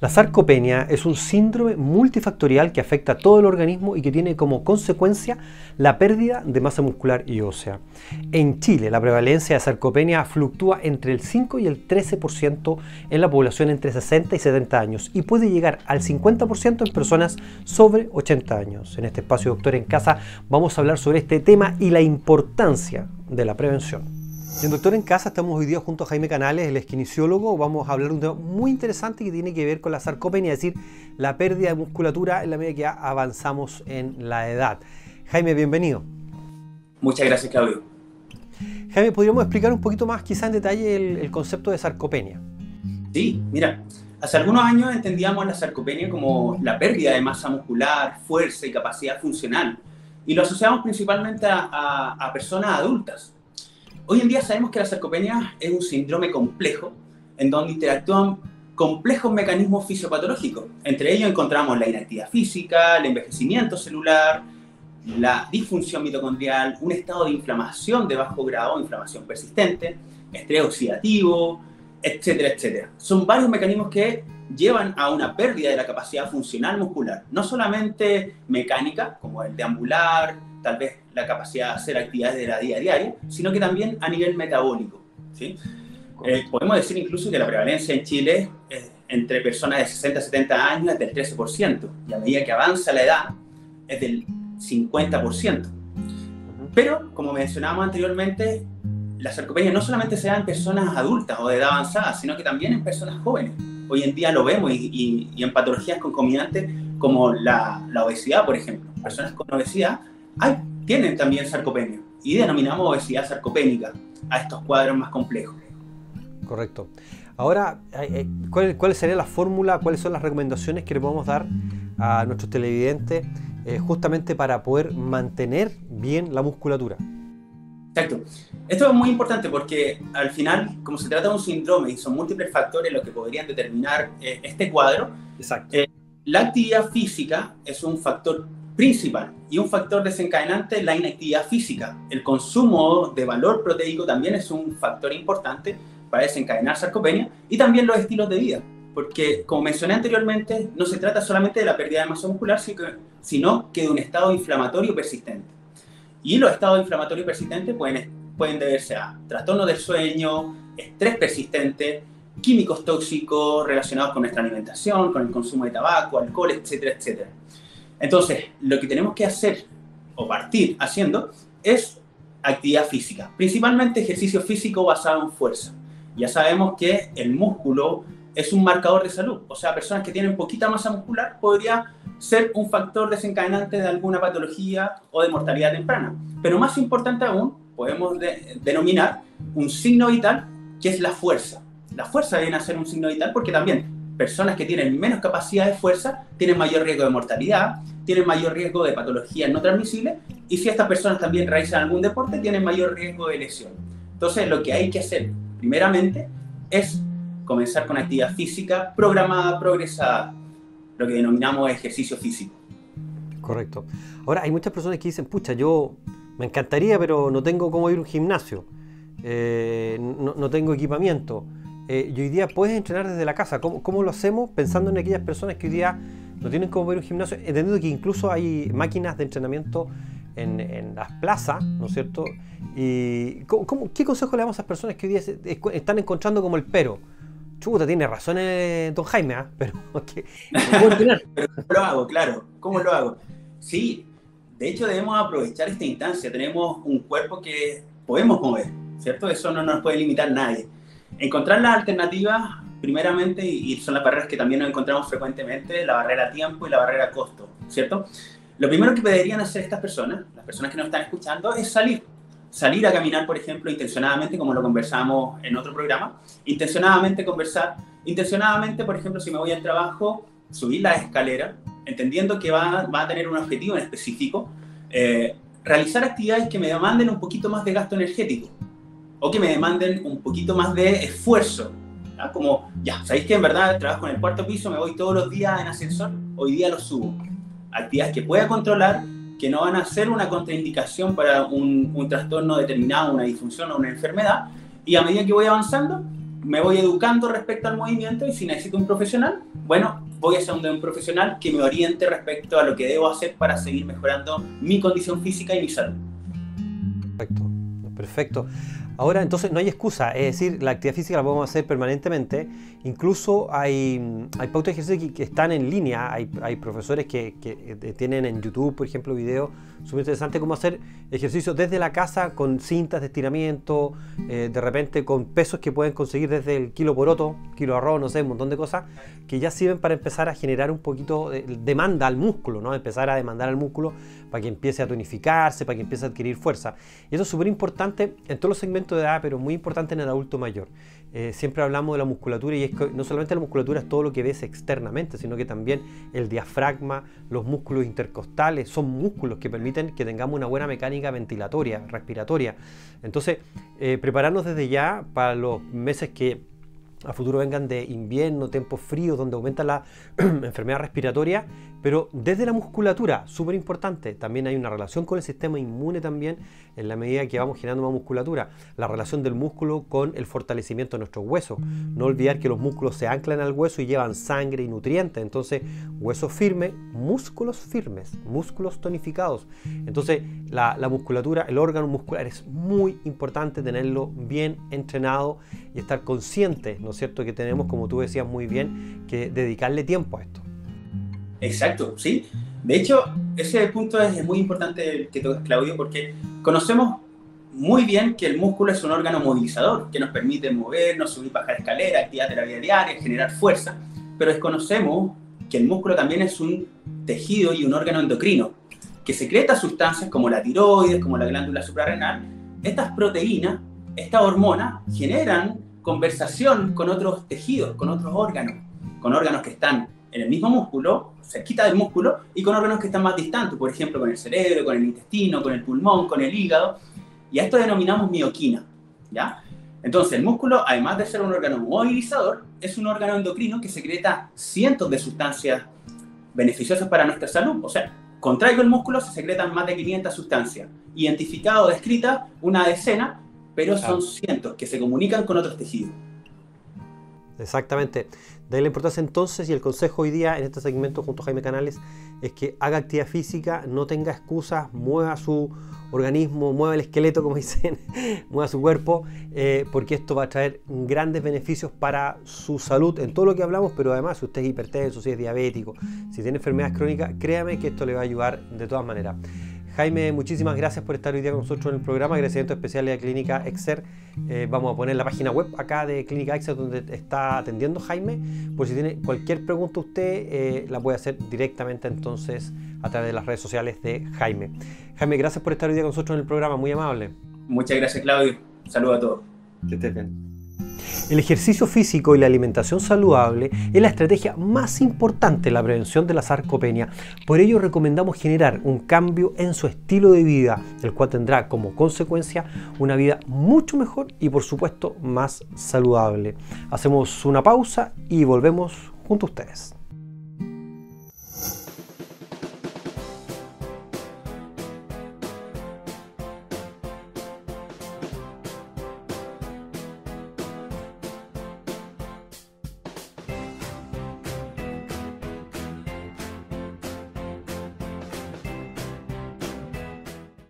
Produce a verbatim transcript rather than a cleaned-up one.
La sarcopenia es un síndrome multifactorial que afecta a todo el organismo y que tiene como consecuencia la pérdida de masa muscular y ósea. En Chile, la prevalencia de sarcopenia fluctúa entre el cinco y el trece por ciento en la población entre sesenta y setenta años y puede llegar al cincuenta por ciento en personas sobre ochenta años. En este espacio Doctor en Casa vamos a hablar sobre este tema y la importancia de la prevención. En Doctor en Casa estamos hoy día junto a Jaime Canales, el kinesiólogo. Vamos a hablar de un tema muy interesante que tiene que ver con la sarcopenia, es decir, la pérdida de musculatura en la medida que avanzamos en la edad. Jaime, bienvenido. Muchas gracias, Claudio. Jaime, ¿podríamos explicar un poquito más, quizá en detalle, el, el concepto de sarcopenia? Sí, mira, hace algunos años entendíamos la sarcopenia como la pérdida de masa muscular, fuerza y capacidad funcional, y lo asociamos principalmente a, a, a personas adultas. Hoy en día sabemos que la sarcopenia es un síndrome complejo en donde interactúan complejos mecanismos fisiopatológicos. Entre ellos encontramos la inactividad física, el envejecimiento celular, la disfunción mitocondrial, un estado de inflamación de bajo grado, inflamación persistente, estrés oxidativo, etcétera, etcétera. Son varios mecanismos que llevan a una pérdida de la capacidad funcional muscular, no solamente mecánica, como el deambular, tal vez la capacidad de hacer actividades de la vida diaria, sino que también a nivel metabólico, ¿sí? Eh, podemos decir incluso que la prevalencia en Chile eh, entre personas de sesenta a setenta años es del trece por ciento, y a medida que avanza la edad es del cincuenta por ciento. Pero, como mencionábamos anteriormente, la sarcopenia no solamente se da en personas adultas o de edad avanzada, sino que también en personas jóvenes. Hoy en día lo vemos y, y, y en patologías concomitantes como la, la obesidad, por ejemplo. Personas con obesidad Hay, tienen también sarcopenia y denominamos obesidad sarcopénica a estos cuadros más complejos. Correcto. Ahora, ¿cuál, cuál sería la fórmula, cuáles son las recomendaciones que le podemos dar a nuestros televidentes eh, justamente para poder mantener bien la musculatura? Exacto. Esto es muy importante porque al final, como se trata de un síndrome y son múltiples factores los que podrían determinar eh, este cuadro, Exacto. Eh, la actividad física es un factor principal y un factor desencadenante la inactividad física. El consumo de valor proteico también es un factor importante para desencadenar sarcopenia y también los estilos de vida, porque como mencioné anteriormente, no se trata solamente de la pérdida de masa muscular, sino que de un estado inflamatorio persistente. Y los estados inflamatorios persistentes pueden, pueden deberse a trastornos del sueño, estrés persistente, químicos tóxicos relacionados con nuestra alimentación, con el consumo de tabaco, alcohol, etcétera, etcétera. Entonces, lo que tenemos que hacer, o partir haciendo, es actividad física. Principalmente ejercicio físico basado en fuerza. Ya sabemos que el músculo es un marcador de salud. O sea, personas que tienen poquita masa muscular podría ser un factor desencadenante de alguna patología o de mortalidad temprana. Pero más importante aún, podemos de, denominar un signo vital, que es la fuerza. La fuerza viene a ser un signo vital porque también personas que tienen menos capacidad de fuerza tienen mayor riesgo de mortalidad, tienen mayor riesgo de patologías no transmisibles y si estas personas también realizan algún deporte tienen mayor riesgo de lesión. Entonces lo que hay que hacer primeramente es comenzar con actividad física programada, progresada, lo que denominamos ejercicio físico. Correcto. Ahora hay muchas personas que dicen, pucha, yo me encantaría pero no tengo cómo ir a un gimnasio, eh, no, no tengo equipamiento. Eh, y hoy día puedes entrenar desde la casa. ¿Cómo, ¿Cómo lo hacemos? Pensando en aquellas personas que hoy día no tienen cómo ir a un gimnasio, entendiendo que incluso hay máquinas de entrenamiento en, en las plazas, ¿no es cierto? Y ¿cómo, cómo, ¿qué consejo le damos a esas personas que hoy día se, están encontrando como el pero? Chuta, tiene razón eh, don Jaime, ¿eh? Pero que no puedo entrenar. Pero ¿cómo lo hago? Claro, ¿cómo lo hago? Sí, de hecho debemos aprovechar esta instancia. Tenemos un cuerpo que podemos mover, ¿cierto? Eso no nos puede limitar nadie. Encontrar las alternativas, primeramente, y son las barreras que también nos encontramos frecuentemente, la barrera tiempo y la barrera costo, ¿cierto? Lo primero que deberían hacer estas personas, las personas que nos están escuchando, es salir. Salir a caminar, por ejemplo, intencionadamente, como lo conversamos en otro programa. Intencionadamente conversar. Intencionadamente, por ejemplo, si me voy al trabajo, subir la escalera, entendiendo que va, va a tener un objetivo en específico. Eh, realizar actividades que me demanden un poquito más de gasto energético. O que me demanden un poquito más de esfuerzo, ¿ya? Como, ya, ¿sabéis que en verdad trabajo en el cuarto piso, me voy todos los días en ascensor? Hoy día lo subo. Actividades que pueda controlar, que no van a ser una contraindicación para un, un trastorno determinado, una disfunción o una enfermedad, y a medida que voy avanzando, me voy educando respecto al movimiento y si necesito un profesional, bueno, voy a ser un, un profesional que me oriente respecto a lo que debo hacer para seguir mejorando mi condición física y mi salud. Perfecto, perfecto. Ahora, entonces, no hay excusa, es decir, la actividad física la podemos hacer permanentemente. Incluso hay, hay pautas de ejercicio que, que están en línea, hay, hay profesores que, que tienen en YouTube, por ejemplo, videos súper interesantes cómo hacer ejercicio desde la casa con cintas de estiramiento, eh, de repente con pesos que pueden conseguir desde el kilo poroto, kilo de arroz, no sé, un montón de cosas que ya sirven para empezar a generar un poquito de demanda al músculo, ¿no? Empezar a demandar al músculo para que empiece a tonificarse, para que empiece a adquirir fuerza. Y eso es súper importante en todos los segmentos de edad, pero muy importante en el adulto mayor. Eh, siempre hablamos de la musculatura y es que no solamente la musculatura es todo lo que ves externamente, sino que también el diafragma, los músculos intercostales, son músculos que permiten que tengamos una buena mecánica ventilatoria, respiratoria. Entonces, eh, prepararnos desde ya para los meses que a futuro vengan de invierno, tiempos fríos, donde aumenta la enfermedad respiratoria, pero desde la musculatura, súper importante, también hay una relación con el sistema inmune también, en la medida que vamos generando más musculatura, la relación del músculo con el fortalecimiento de nuestros huesos. No olvidar que los músculos se anclan al hueso y llevan sangre y nutrientes, entonces huesos firmes, músculos firmes, músculos tonificados. Entonces la, la musculatura, el órgano muscular es muy importante tenerlo bien entrenado y estar consciente, ¿no es cierto?, que tenemos, como tú decías muy bien, que dedicarle tiempo a esto. Exacto, sí. De hecho, ese punto es muy importante que tocas, Claudio, porque conocemos muy bien que el músculo es un órgano movilizador, que nos permite movernos, subir, bajar escaleras, actividad de la vida diaria, generar fuerza, pero desconocemos que el músculo también es un tejido y un órgano endocrino, que secreta sustancias como la tiroides, como la glándula suprarrenal. Estas proteínas, estas hormonas, generan conversación con otros tejidos, con otros órganos, con órganos que están en el mismo músculo, cerquita del músculo, y con órganos que están más distantes, por ejemplo, con el cerebro, con el intestino, con el pulmón, con el hígado, y a esto denominamos mioquina, ¿ya? Entonces, el músculo, además de ser un órgano movilizador, es un órgano endocrino que secreta cientos de sustancias beneficiosas para nuestra salud. O sea, contraigo el músculo, se secretan más de quinientas sustancias. Identificado, descrita, una decena, pero son cientos que se comunican con otros tejidos. Exactamente. De ahí la importancia entonces, y el consejo hoy día en este segmento junto a Jaime Canales, es que haga actividad física, no tenga excusas, mueva su organismo, mueva el esqueleto, como dicen, mueva su cuerpo, eh, porque esto va a traer grandes beneficios para su salud en todo lo que hablamos, pero además si usted es hipertenso, si es diabético, si tiene enfermedades crónicas, créame que esto le va a ayudar de todas maneras. Jaime, muchísimas gracias por estar hoy día con nosotros en el programa. Agradecimientos especiales a Clínica Exer. Eh, vamos a poner la página web acá de Clínica Exer donde está atendiendo Jaime. Por si tiene cualquier pregunta usted, eh, la puede hacer directamente entonces a través de las redes sociales de Jaime. Jaime, gracias por estar hoy día con nosotros en el programa, muy amable. Muchas gracias, Claudio. Saludos a todos. Que estés bien. El ejercicio físico y la alimentación saludable es la estrategia más importante en la prevención de la sarcopenia. Por ello recomendamos generar un cambio en su estilo de vida, el cual tendrá como consecuencia una vida mucho mejor y por supuesto más saludable. Hacemos una pausa y volvemos junto a ustedes.